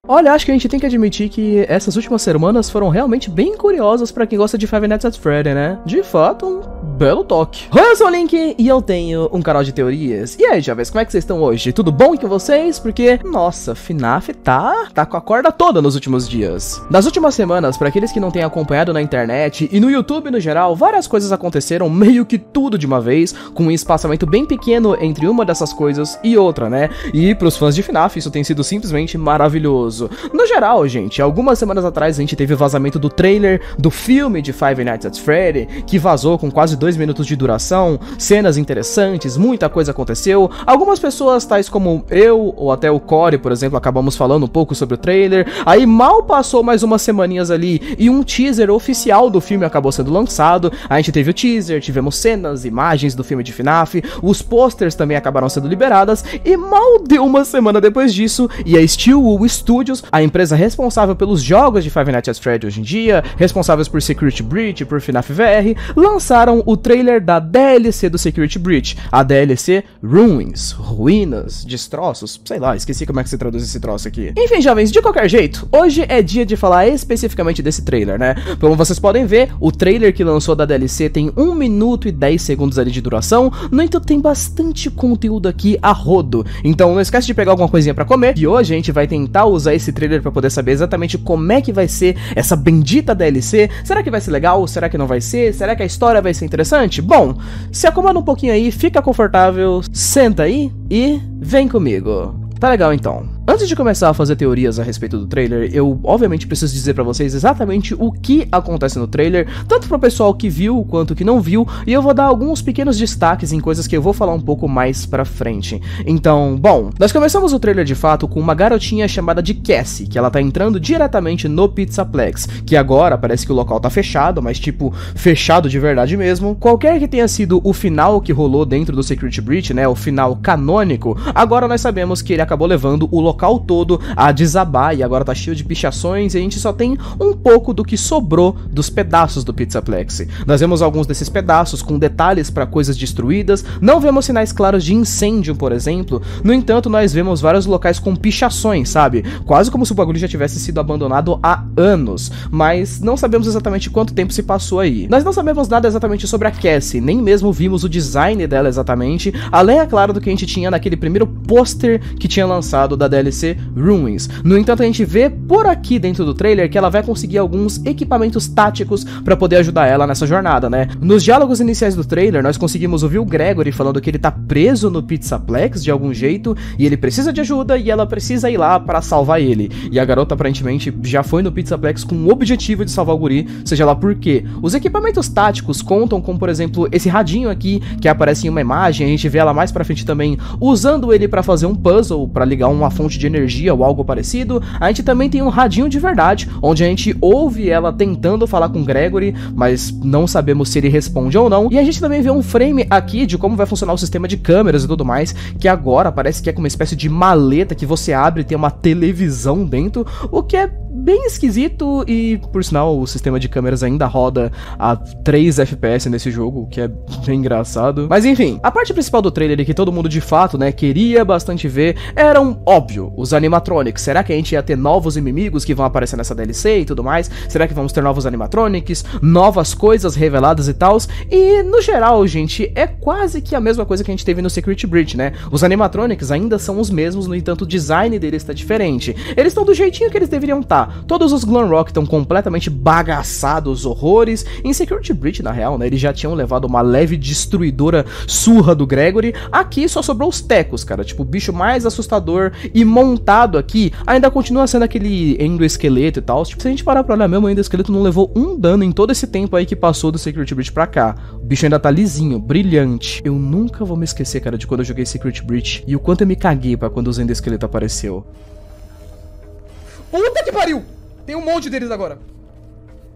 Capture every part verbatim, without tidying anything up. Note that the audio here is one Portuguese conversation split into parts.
Olha, acho que a gente tem que admitir que essas últimas semanas foram realmente bem curiosas pra quem gosta de Five Nights at Freddy, né? De fato, um belo toque. Eu sou o Link e eu tenho um canal de teorias. E aí, jovens, como é que vocês estão hoje? Tudo bom com vocês? Porque, nossa, F NAF tá, tá com a corda toda nos últimos dias. Nas últimas semanas, pra aqueles que não têm acompanhado na internet e no YouTube no geral, várias coisas aconteceram meio que tudo de uma vez, com um espaçamento bem pequeno entre uma dessas coisas e outra, né? E pros fãs de F NAF isso tem sido simplesmente maravilhoso. No geral, gente, algumas semanas atrás a gente teve o vazamento do trailer do filme de Five Nights at Freddy, que vazou com quase dois minutos de duração, cenas interessantes, muita coisa aconteceu. Algumas pessoas, tais como eu, ou até o Corey, por exemplo, acabamos falando um pouco sobre o trailer. Aí mal passou mais umas semaninhas ali e um teaser oficial do filme acabou sendo lançado. A gente teve o teaser, tivemos cenas, imagens do filme de F NAF, os posters também acabaram sendo liberadas, e mal deu uma semana depois disso, e a Steelwood Studios, a empresa responsável pelos jogos de Five Nights at Freddy hoje em dia, responsáveis por Security Breach e por F NAF V R, lançaram o trailer da D L C do Security Breach, a D L C Ruins, ruínas, destroços, sei lá, esqueci como é que se traduz esse troço aqui. Enfim, jovens, de qualquer jeito, hoje é dia de falar especificamente desse trailer, né? Como vocês podem ver, o trailer que lançou da D L C tem um minuto e dez segundos ali de duração, no entanto tem bastante conteúdo aqui a rodo, então não esquece de pegar alguma coisinha pra comer, e hoje a gente vai tentar usar esse trailer pra poder saber exatamente como é que vai ser essa bendita D L C. Será que vai ser legal? Será que não vai ser? Será que a história vai ser interessante? Bom, se acomoda um pouquinho aí, fica confortável, senta aí e vem comigo. Tá legal então. Antes de começar a fazer teorias a respeito do trailer, eu obviamente preciso dizer pra vocês exatamente o que acontece no trailer, tanto pro pessoal que viu quanto que não viu, e eu vou dar alguns pequenos destaques em coisas que eu vou falar um pouco mais pra frente. Então, bom, nós começamos o trailer de fato com uma garotinha chamada de Cassie, que ela tá entrando diretamente no Pizzaplex, que agora parece que o local tá fechado, mas tipo, fechado de verdade mesmo. Qualquer que tenha sido o final que rolou dentro do Security Breach, né, o final canônico, agora nós sabemos que ele acabou levando o local todo a desabar e agora tá cheio de pichações e a gente só tem um pouco do que sobrou dos pedaços do Pizzaplex. Nós vemos alguns desses pedaços com detalhes para coisas destruídas, não vemos sinais claros de incêndio, por exemplo, no entanto nós vemos vários locais com pichações, sabe? Quase como se o bagulho já tivesse sido abandonado há anos, mas não sabemos exatamente quanto tempo se passou aí. Nós não sabemos nada exatamente sobre a Cassie, nem mesmo vimos o design dela exatamente, além, é claro, do que a gente tinha naquele primeiro pôster que tinha lançado da D L C Ruins. No entanto, a gente vê por aqui dentro do trailer que ela vai conseguir alguns equipamentos táticos pra poder ajudar ela nessa jornada, né? Nos diálogos iniciais do trailer, nós conseguimos ouvir o Gregory falando que ele tá preso no Pizzaplex de algum jeito, e ele precisa de ajuda e ela precisa ir lá para salvar ele. E a garota aparentemente já foi no Pizzaplex com o objetivo de salvar o guri, seja lá por quê. Os equipamentos táticos contam com, por exemplo, esse radinho aqui, que aparece em uma imagem, a gente vê ela mais pra frente também usando ele pra fazer um puzzle, pra ligar uma fonte de energia ou algo parecido. A gente também tem um radinho de verdade, onde a gente ouve ela tentando falar com Gregory, mas não sabemos se ele responde ou não. E a gente também vê um frame aqui de como vai funcionar o sistema de câmeras e tudo mais, que agora parece que é como uma espécie de maleta que você abre e tem uma televisão dentro, o que é bem esquisito e, por sinal, o sistema de câmeras ainda roda a três F P S nesse jogo, o que é bem engraçado. Mas enfim, a parte principal do trailer que todo mundo de fato, né, queria bastante ver, eram, óbvio, os animatronics. Será que a gente ia ter novos inimigos que vão aparecer nessa D L C e tudo mais? Será que vamos ter novos animatronics, novas coisas reveladas e tals? E, no geral, gente, é quase que a mesma coisa que a gente teve no Security Breach, né? Os animatronics ainda são os mesmos, no entanto, o design deles está diferente. Eles estão do jeitinho que eles deveriam estar. Todos os Glamrock estão completamente bagaçados, horrores. Em Security Breach, na real, né, eles já tinham levado uma leve destruidora surra do Gregory. Aqui só sobrou os tecos, cara. Tipo, o bicho mais assustador e montado aqui ainda continua sendo aquele endoesqueleto e tal. Tipo, se a gente parar pra olhar mesmo, o endoesqueleto não levou um dano em todo esse tempo aí que passou do Security Breach pra cá. O bicho ainda tá lisinho, brilhante. Eu nunca vou me esquecer, cara, de quando eu joguei Security Breach e o quanto eu me caguei pra quando o endoesqueleto apareceu. Puta que pariu! Tem um monte deles agora.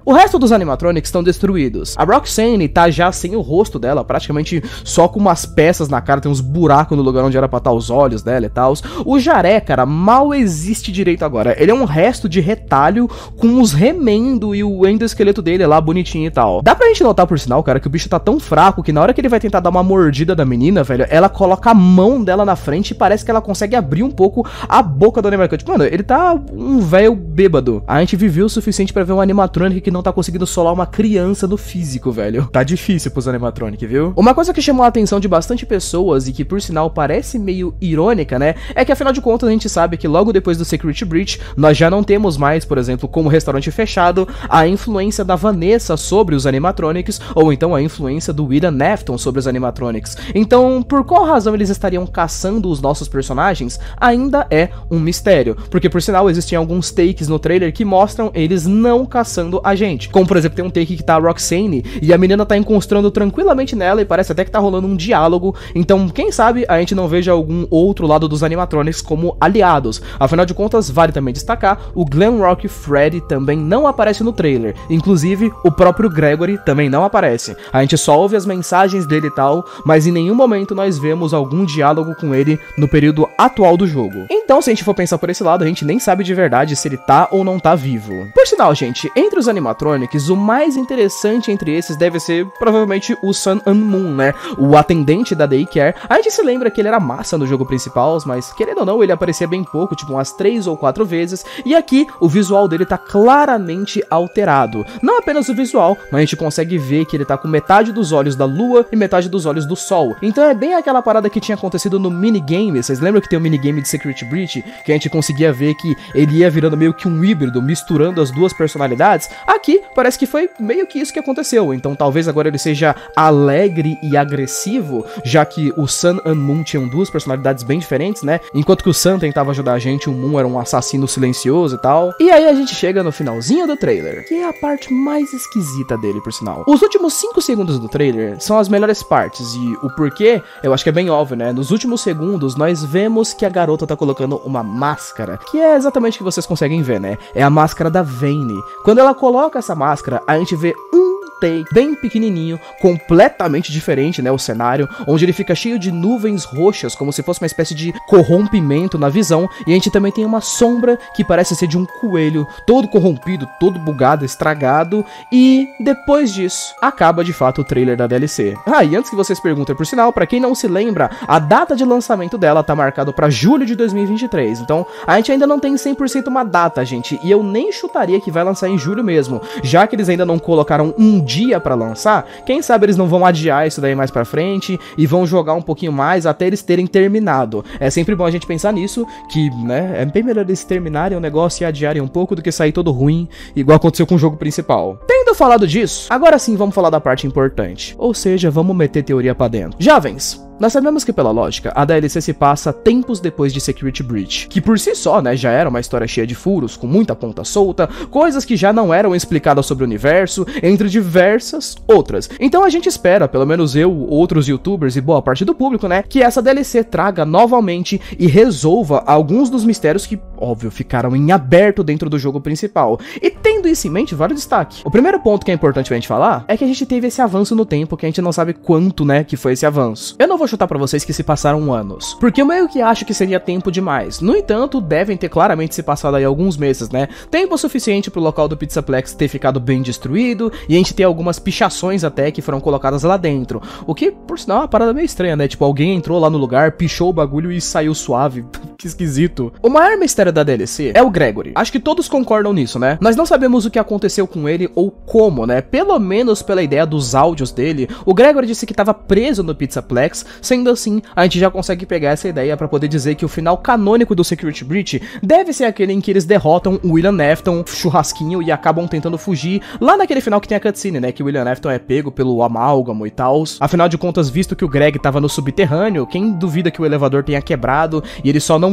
O resto dos animatronics estão destruídos. A Roxanne tá já sem o rosto dela, praticamente só com umas peças na cara, tem uns buracos no lugar onde era pra estar os olhos dela e tal. O Jaré, cara, mal existe direito agora. Ele é um resto de retalho com os remendo e o endoesqueleto dele lá bonitinho e tal. Dá pra gente notar, por sinal, cara, que o bicho tá tão fraco que na hora que ele vai tentar dar uma mordida da menina, velho, ela coloca a mão dela na frente e parece que ela consegue abrir um pouco a boca do animatronic. Mano, ele tá um velho bêbado. A gente viveu o suficiente pra ver um animatronic que não tá conseguindo solar uma criança no físico, velho. Tá difícil pros animatronic, viu? Uma coisa que chamou a atenção de bastante pessoas e que, por sinal, parece meio irônica, né, é que, afinal de contas, a gente sabe que logo depois do Security Breach, nós já não temos mais, por exemplo, como restaurante fechado, a influência da Vanessa sobre os animatronics, ou então a influência do William Afton sobre os animatronics. Então, por qual razão eles estariam caçando os nossos personagens? Ainda é um mistério, porque, por sinal, existem alguns takes no trailer que mostram eles não caçando a gente. Como, por exemplo, tem um take que tá a Roxanne e a menina tá encostando tranquilamente nela e parece até que tá rolando um diálogo. Então, quem sabe a gente não veja algum outro lado dos animatronics como aliados. Afinal de contas, vale também destacar, o Glamrock Freddy também não aparece no trailer. Inclusive, o próprio Gregory também não aparece. A gente só ouve as mensagens dele e tal, mas em nenhum momento nós vemos algum diálogo com ele no período atual do jogo. Então, se a gente for pensar por esse lado, a gente nem sabe de verdade se ele tá ou não tá vivo. Por sinal, gente, entre os animatronics, o mais interessante entre esses deve ser provavelmente o Sun and Moon, né? O atendente da Daycare. A gente se lembra que ele era massa no jogo principal, mas querendo ou não, ele aparecia bem pouco, tipo umas três ou quatro vezes, e aqui o visual dele tá claramente alterado. Não apenas o visual, mas a gente consegue ver que ele tá com metade dos olhos da lua e metade dos olhos do sol. Então é bem aquela parada que tinha acontecido no minigame. Vocês lembram que tem o minigame de Security Breach, que a gente conseguia ver que ele ia virando meio que um híbrido, misturando as duas personalidades? Aqui parece que foi meio que isso que aconteceu. Então talvez agora ele seja alegre e agressivo, já que o Sun and Moon tinham duas personalidades bem diferentes, né? Enquanto que o Sun tentava ajudar a gente, o Moon era um assassino silencioso e tal. E aí a gente chega no finalzinho do trailer, que é a parte mais esquisita dele, por sinal. Os últimos cinco segundos do trailer são as melhores partes, e o porquê, eu acho que é bem óbvio, né? Nos últimos segundos, nós vemos que a garota tá colocando uma máscara, que é exatamente o que vocês conseguem ver, né? É a máscara da Vayne. Quando ela coloca essa máscara, a gente vê um take bem pequenininho, completamente diferente, né, o cenário, onde ele fica cheio de nuvens roxas, como se fosse uma espécie de corrompimento na visão, e a gente também tem uma sombra que parece ser de um coelho, todo corrompido, todo bugado, estragado, e depois disso, acaba de fato o trailer da D L C. Ah, e antes que vocês perguntem, por sinal, pra quem não se lembra, a data de lançamento dela tá marcada pra julho de dois mil e vinte e três, então a gente ainda não tem cem por cento uma data, gente, e eu nem chutaria que vai lançar em julho mesmo, já que eles ainda não colocaram um dia pra lançar, quem sabe eles não vão adiar isso daí mais pra frente e vão jogar um pouquinho mais até eles terem terminado. É sempre bom a gente pensar nisso, que, né, é bem melhor eles terminarem o negócio e adiarem um pouco do que sair todo ruim, igual aconteceu com o jogo principal. Tendo falado disso, agora sim vamos falar da parte importante, ou seja, vamos meter teoria pra dentro. Jovens, nós sabemos que, pela lógica, a D L C se passa tempos depois de Security Breach, que por si só, né, já era uma história cheia de furos, com muita ponta solta, coisas que já não eram explicadas sobre o universo, entre diversas outras. Então a gente espera, pelo menos eu, outros youtubers e boa parte do público, né, que essa D L C traga novamente e resolva alguns dos mistérios que, óbvio, ficaram em aberto dentro do jogo principal. E tendo isso em mente, vale o destaque. O primeiro ponto que é importante pra gente falar é que a gente teve esse avanço no tempo, que a gente não sabe quanto, né, que foi esse avanço. Eu não vou chutar pra vocês que se passaram anos, porque eu meio que acho que seria tempo demais. No entanto, devem ter claramente se passado aí alguns meses, né? Tempo suficiente pro local do Pizzaplex ter ficado bem destruído, e a gente ter algumas pichações até que foram colocadas lá dentro. O que, por sinal, é uma parada meio estranha, né? Tipo, alguém entrou lá no lugar, pichou o bagulho e saiu suave. Que esquisito. O maior mistério da D L C é o Gregory. Acho que todos concordam nisso, né? Nós não sabemos o que aconteceu com ele ou como, né? Pelo menos pela ideia dos áudios dele, o Gregory disse que estava preso no Pizzaplex. Sendo assim, a gente já consegue pegar essa ideia pra poder dizer que o final canônico do Security Breach deve ser aquele em que eles derrotam o William Afton, churrasquinho, e acabam tentando fugir, lá naquele final que tem a cutscene, né, que o William Afton é pego pelo amálgamo e tal. Afinal de contas, visto que o Greg tava no subterrâneo, quem duvida que o elevador tenha quebrado e eles só não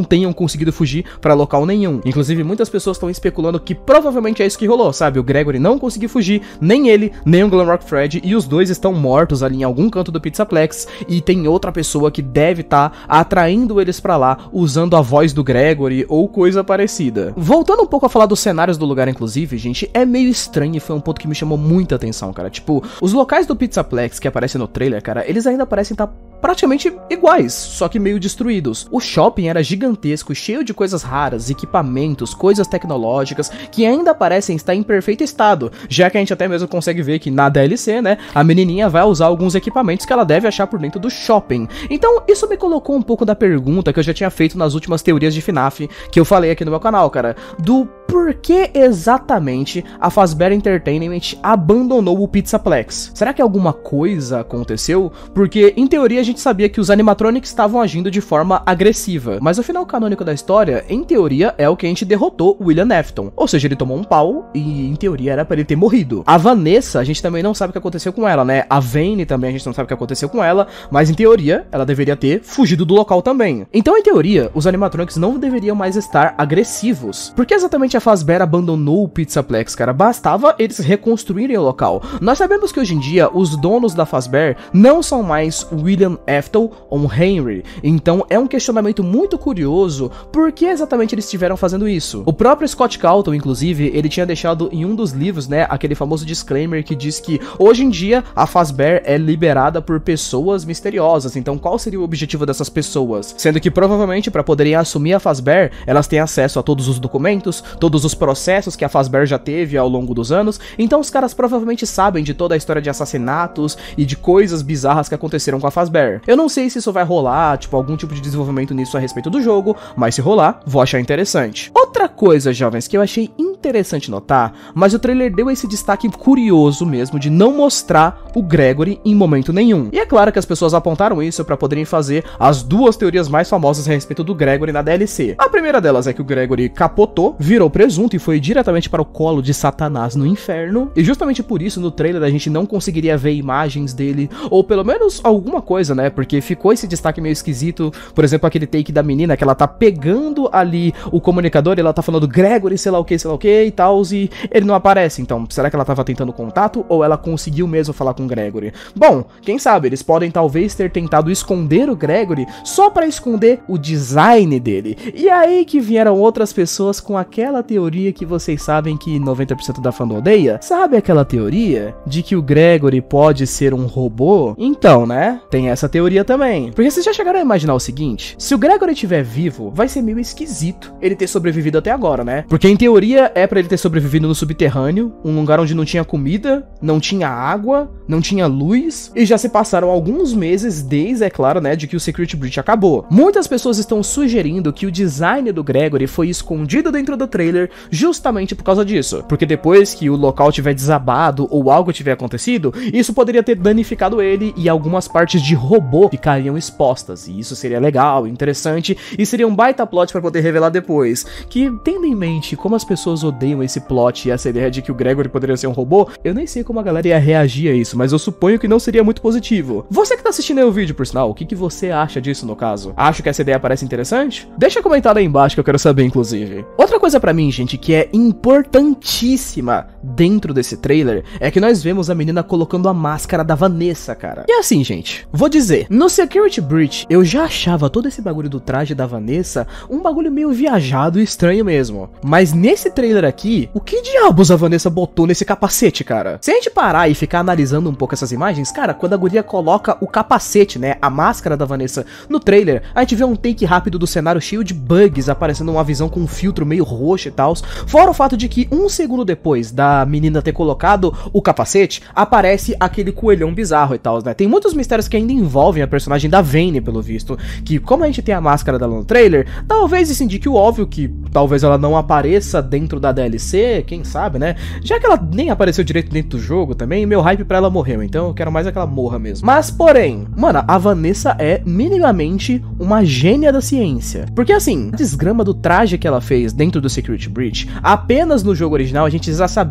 não tenham conseguido fugir pra local nenhum. Inclusive, muitas pessoas estão especulando que provavelmente é isso que rolou, sabe? O Gregory não conseguiu fugir, nem ele, nem o Glamrock Fred, e os dois estão mortos ali em algum canto do Pizzaplex, e tem outra pessoa que deve estar tá atraindo eles pra lá, usando a voz do Gregory ou coisa parecida. Voltando um pouco a falar dos cenários do lugar, inclusive, gente, é meio estranho e foi um ponto que me chamou muita atenção, cara. Tipo, os locais do Pizzaplex que aparecem no trailer, cara, eles ainda parecem estar praticamente iguais, só que meio destruídos. O shopping era gigantesco, cheio de coisas raras, equipamentos, coisas tecnológicas, que ainda parecem estar em perfeito estado, já que a gente até mesmo consegue ver que na D L C, né, a menininha vai usar alguns equipamentos que ela deve achar por dentro do shopping. Então, isso me colocou um pouco da pergunta que eu já tinha feito nas últimas teorias de F NAF, que eu falei aqui no meu canal, cara, do por que exatamente a Fazbear Entertainment abandonou o Pizzaplex? Será que alguma coisa aconteceu? Porque, em teoria, a gente sabia que os animatronics estavam agindo de forma agressiva, mas o final canônico da história, em teoria, é o que a gente derrotou o William Afton. Ou seja, ele tomou um pau e, em teoria, era pra ele ter morrido. A Vanessa, a gente também não sabe o que aconteceu com ela, né? A Vane também a gente não sabe o que aconteceu com ela, mas, em teoria, ela deveria ter fugido do local também. Então, em teoria, os animatronics não deveriam mais estar agressivos. Por que exatamente a Fazbear abandonou o Pizzaplex, cara? Bastava eles reconstruírem o local. Nós sabemos que hoje em dia os donos da Fazbear não são mais William Afton ou Henry, então é um questionamento muito curioso por que exatamente eles estiveram fazendo isso. O próprio Scott Calton, inclusive, ele tinha deixado em um dos livros, né, aquele famoso disclaimer que diz que hoje em dia a Fazbear é liberada por pessoas misteriosas. Então qual seria o objetivo dessas pessoas? Sendo que provavelmente para poderem assumir a Fazbear, elas têm acesso a todos os documentos, todos os processos que a Fazbear já teve ao longo dos anos, então os caras provavelmente sabem de toda a história de assassinatos e de coisas bizarras que aconteceram com a Fazbear. Eu não sei se isso vai rolar, tipo, algum tipo de desenvolvimento nisso a respeito do jogo, mas se rolar, vou achar interessante. Outra coisa, jovens, que eu achei interessante notar, mas o trailer deu esse destaque curioso mesmo de não mostrar o Gregory em momento nenhum. E é claro que as pessoas apontaram isso pra poderem fazer as duas teorias mais famosas a respeito do Gregory na D L C. A primeira delas é que o Gregory capotou, virou presunto e foi diretamente para o colo de Satanás no inferno, e justamente por isso no trailer a gente não conseguiria ver imagens dele, ou pelo menos alguma coisa, né, porque ficou esse destaque meio esquisito. Por exemplo, aquele take da menina que ela tá pegando ali o comunicador e ela tá falando Gregory, sei lá o que, sei lá o que e tal, e ele não aparece. Então, será que ela tava tentando contato ou ela conseguiu mesmo falar com o Gregory? Bom, quem sabe, eles podem talvez ter tentado esconder o Gregory só pra esconder o design dele. E aí que vieram outras pessoas com aquela teoria que vocês sabem que noventa por cento da fã odeia. Sabe aquela teoria de que o Gregory pode ser um robô? Então, né, tem essa teoria também. Porque vocês já chegaram a imaginar o seguinte: se o Gregory estiver vivo, vai ser meio esquisito ele ter sobrevivido até agora, né? Porque em teoria é pra ele ter sobrevivido no subterrâneo, um lugar onde não tinha comida, não tinha água, não tinha luz, e já se passaram alguns meses desde, é claro, né, de que o Security Breach acabou. Muitas pessoas estão sugerindo que o design do Gregory foi escondido dentro do trailer justamente por causa disso. Porque depois que o local tiver desabado ou algo tiver acontecido, isso poderia ter danificado ele e algumas partes de robô ficariam expostas. E isso seria legal, interessante, e seria um baita plot pra poder revelar depois. Que, tendo em mente como as pessoas odeiam esse plot e essa ideia de que o Gregory poderia ser um robô, eu nem sei como a galera ia reagir a isso, mas eu suponho que não seria muito positivo. Você que tá assistindo aí o vídeo, por sinal, o que, que você acha disso no caso? Acha que essa ideia parece interessante? Deixa comentar aí embaixo que eu quero saber, inclusive. Outra coisa pra mim, gente, que é importantíssima dentro desse trailer, é que nós vemos a menina colocando a máscara da Vanessa, cara. E assim, gente, vou dizer, no Security Breach, eu já achava todo esse bagulho do traje da Vanessa um bagulho meio viajado e estranho mesmo. Mas nesse trailer aqui, o que diabos a Vanessa botou nesse capacete, cara? Se a gente parar e ficar analisando um pouco essas imagens, cara, quando a guria coloca o capacete, né, a máscara da Vanessa no trailer, a gente vê um take rápido do cenário cheio de bugs, aparecendo uma visão com um filtro meio roxo e tal. Fora o fato de que um segundo depois da menina ter colocado o capacete, aparece aquele coelhão bizarro e tal, né? Tem muitos mistérios que ainda envolvem a personagem da Vane, pelo visto, que como a gente tem a máscara dela no trailer, talvez isso indique o óbvio, que talvez ela não apareça dentro da D L C, quem sabe, né? Já que ela nem apareceu direito dentro do jogo também, meu hype pra ela morreu, então eu quero mais é que ela morra mesmo. Mas, porém, mano, a Vanessa é minimamente uma gênia da ciência. Porque assim, a desgrama do traje que ela fez dentro do Security Breach, apenas no jogo original a gente já sabia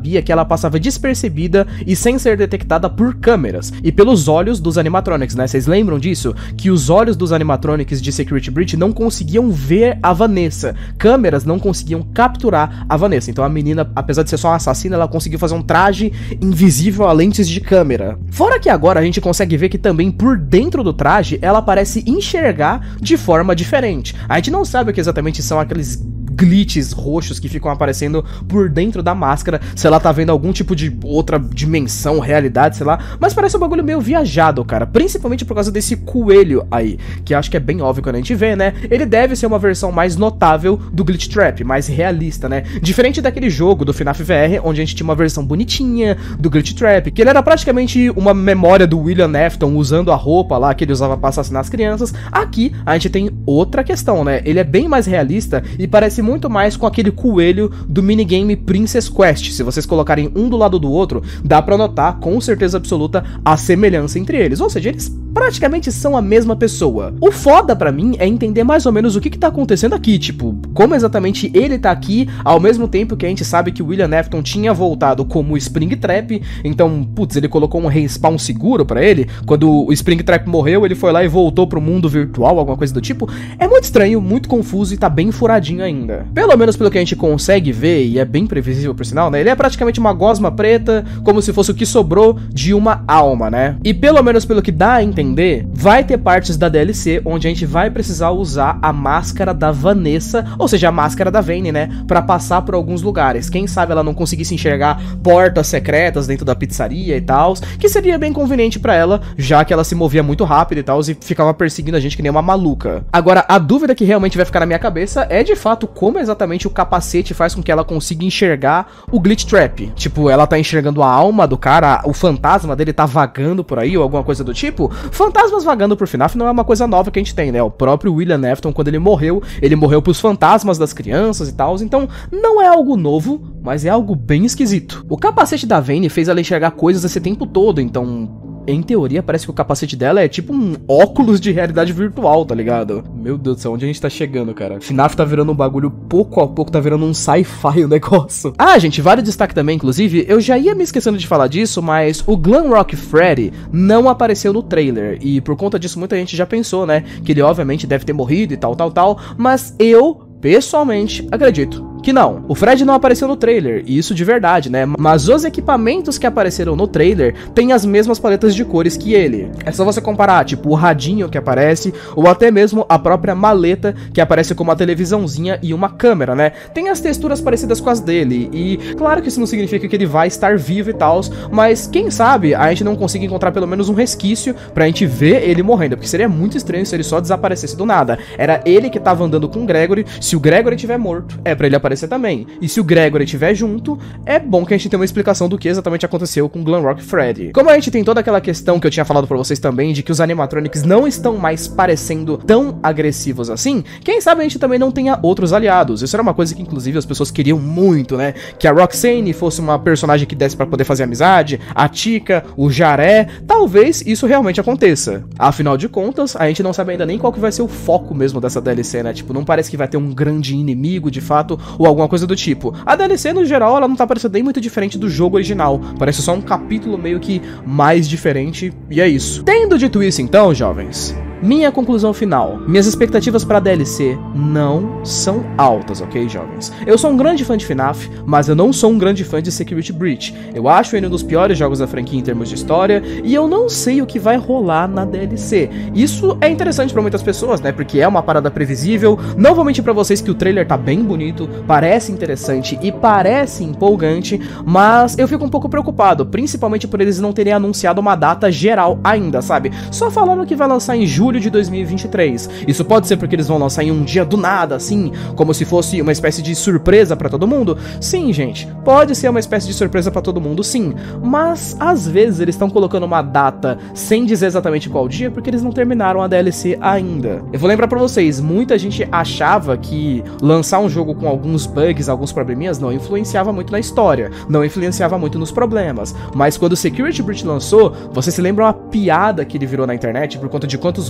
percebia que ela passava despercebida e sem ser detectada por câmeras e pelos olhos dos animatronics, né? Vocês lembram disso? Que os olhos dos animatronics de Security Breach não conseguiam ver a Vanessa. Câmeras não conseguiam capturar a Vanessa. Então a menina, apesar de ser só uma assassina, ela conseguiu fazer um traje invisível a lentes de câmera. Fora que agora a gente consegue ver que também por dentro do traje ela parece enxergar de forma diferente. A gente não sabe o que exatamente são aqueles glitches roxos que ficam aparecendo por dentro da máscara, se ela tá vendo algum tipo de outra dimensão, realidade, sei lá, mas parece um bagulho meio viajado, cara, principalmente por causa desse coelho aí, que acho que é bem óbvio quando a gente vê, né, ele deve ser uma versão mais notável do Glitch Trap, mais realista, né, diferente daquele jogo do FNAF V R, onde a gente tinha uma versão bonitinha do Glitch Trap, que ele era praticamente uma memória do William Afton usando a roupa lá que ele usava pra assassinar as crianças. Aqui a gente tem outra questão, né, ele é bem mais realista e parece muito mais com aquele coelho do minigame Princess Quest. Se vocês colocarem um do lado do outro, dá pra notar com certeza absoluta a semelhança entre eles, ou seja, eles praticamente são a mesma pessoa. O foda pra mim é entender mais ou menos o que que tá acontecendo aqui, tipo, como exatamente ele tá aqui, ao mesmo tempo que a gente sabe que o William Afton tinha voltado como Springtrap, então, putz, ele colocou um respawn seguro pra ele, quando o Springtrap morreu, ele foi lá e voltou pro mundo virtual, alguma coisa do tipo. É muito estranho, muito confuso e tá bem furadinho ainda. Pelo menos pelo que a gente consegue ver, e é bem previsível por sinal, né, ele é praticamente uma gosma preta, como se fosse o que sobrou de uma alma, né, e pelo menos pelo que dá a entender, vai ter partes da D L C onde a gente vai precisar usar a máscara da Vanessa, ou seja, a máscara da Vayne, né, pra passar por alguns lugares. Quem sabe ela não conseguisse enxergar portas secretas dentro da pizzaria e tal, que seria bem conveniente pra ela, já que ela se movia muito rápido e tal, e ficava perseguindo a gente que nem uma maluca. Agora, a dúvida que realmente vai ficar na minha cabeça é, de fato, como exatamente o capacete faz com que ela consiga enxergar o Glitch Trap. Tipo, ela tá enxergando a alma do cara, o fantasma dele tá vagando por aí, ou alguma coisa do tipo. Fantasmas vagando por FNAF não é uma coisa nova que a gente tem, né? O próprio William Afton, quando ele morreu, ele morreu pros fantasmas das crianças e tal, então não é algo novo, mas é algo bem esquisito. O capacete da Vayne fez ela enxergar coisas esse tempo todo, então, em teoria, parece que o capacete dela é tipo um óculos de realidade virtual, tá ligado? Meu Deus do céu, onde a gente tá chegando, cara? FNAF tá virando um bagulho, pouco a pouco tá virando um sci-fi o negócio. Ah, gente, vale destaque também, inclusive, eu já ia me esquecendo de falar disso, mas o Glamrock Freddy não apareceu no trailer, e por conta disso muita gente já pensou, né, que ele obviamente deve ter morrido e tal, tal, tal, mas eu, pessoalmente, acredito que não. O Fred não apareceu no trailer, e isso de verdade, né? Mas os equipamentos que apareceram no trailer têm as mesmas paletas de cores que ele. É só você comparar, tipo, o radinho que aparece, ou até mesmo a própria maleta que aparece com uma televisãozinha e uma câmera, né? Tem as texturas parecidas com as dele, e claro que isso não significa que ele vai estar vivo e tal, mas quem sabe a gente não consiga encontrar pelo menos um resquício pra gente ver ele morrendo, porque seria muito estranho se ele só desaparecesse do nada. Era ele que tava andando com o Gregory, se o Gregory estiver morto, é pra ele aparecer também. E se o Gregory estiver junto, é bom que a gente tenha uma explicação do que exatamente aconteceu com o Glamrock Freddy. Como a gente tem toda aquela questão que eu tinha falado pra vocês também, de que os animatronics não estão mais parecendo tão agressivos assim, quem sabe a gente também não tenha outros aliados. Isso era uma coisa que inclusive as pessoas queriam muito, né? Que a Roxane fosse uma personagem que desse pra poder fazer amizade, a Chica, o Jaré, talvez isso realmente aconteça. Afinal de contas, a gente não sabe ainda nem qual que vai ser o foco mesmo dessa D L C, né? Tipo, não parece que vai ter um grande inimigo de fato, ou alguma coisa do tipo. A D L C, no geral, ela não tá parecendo nem muito diferente do jogo original. Parece só um capítulo meio que mais diferente, e é isso. Tendo dito isso então, jovens, minha conclusão final. Minhas expectativas para a D L C não são altas, ok, jovens? Eu sou um grande fã de FNAF, mas eu não sou um grande fã de Security Breach. Eu acho ele um dos piores jogos da franquia em termos de história, e eu não sei o que vai rolar na D L C. Isso é interessante para muitas pessoas, né? Porque é uma parada previsível. Não vou mentir pra vocês que o trailer tá bem bonito, parece interessante e parece empolgante, mas eu fico um pouco preocupado, principalmente por eles não terem anunciado uma data geral ainda, sabe? Só falando que vai lançar em julho de dois mil e vinte e três. Isso pode ser porque eles vão lançar em um dia do nada, assim, como se fosse uma espécie de surpresa pra todo mundo? Sim, gente, pode ser uma espécie de surpresa pra todo mundo, sim, mas às vezes eles estão colocando uma data sem dizer exatamente qual dia, porque eles não terminaram a D L C ainda. Eu vou lembrar pra vocês, muita gente achava que lançar um jogo com alguns bugs, alguns probleminhas, não influenciava muito na história, não influenciava muito nos problemas, mas quando o Security Breach lançou, vocês se lembram a piada que ele virou na internet por conta de quantos bugs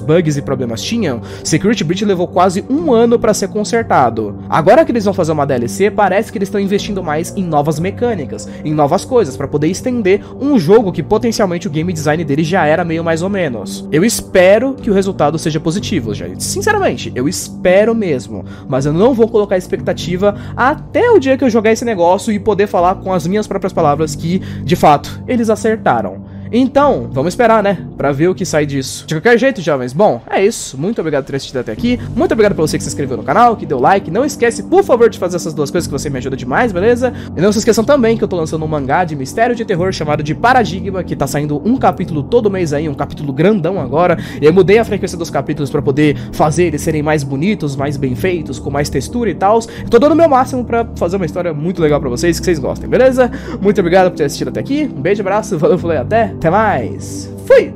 bugs e problemas tinham, Security Breach levou quase um ano pra ser consertado. Agora que eles vão fazer uma D L C, parece que eles estão investindo mais em novas mecânicas, em novas coisas, pra poder estender um jogo que potencialmente o game design dele já era meio mais ou menos. Eu espero que o resultado seja positivo, gente. Sinceramente, eu espero mesmo, mas eu não vou colocar expectativa até o dia que eu jogar esse negócio e poder falar com as minhas próprias palavras que, de fato, eles acertaram. Então, vamos esperar, né, pra ver o que sai disso. De qualquer jeito, jovens, bom, é isso. Muito obrigado por ter assistido até aqui. Muito obrigado pra você que se inscreveu no canal, que deu like. Não esquece, por favor, de fazer essas duas coisas que você me ajuda demais, beleza? E não se esqueçam também que eu tô lançando um mangá de mistério de terror chamado de Paradigma, que tá saindo um capítulo todo mês aí, um capítulo grandão agora. E eu mudei a frequência dos capítulos pra poder fazer eles serem mais bonitos, mais bem feitos, com mais textura e tal. Tô dando o meu máximo pra fazer uma história muito legal pra vocês, que vocês gostem, beleza? Muito obrigado por ter assistido até aqui. Um beijo, abraço, valeu, falei, até. Até mais. Fui!